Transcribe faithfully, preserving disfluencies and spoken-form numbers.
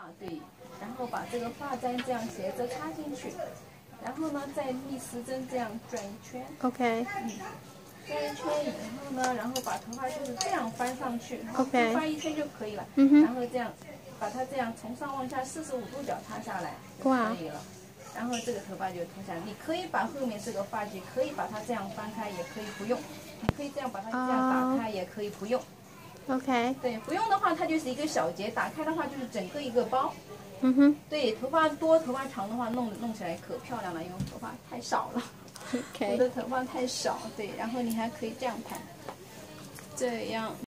对，然后把这个发簪这样斜着插进去，然后呢再逆时针这样转一圈。 OK。 嗯，转一圈以后呢，然后把头发就是这样翻上去， OK。 翻一圈就可以了。 嗯哼。 然后这样把它这样从上往下四十五度角塌下来就可以了。然后这个头发就脱下来，你可以把后面这个发髻可以把它这样翻开，也可以不用。你可以这样把它这样打开， oh. 也可以不用。 OK。 对，不用的话它就是一个小结，打开的话就是整个一个包。 嗯哼。 对，头发多、头发长的话，弄弄起来可漂亮了，因为头发太少了。 OK。 我的头发太少，对，然后你还可以这样盘，这样。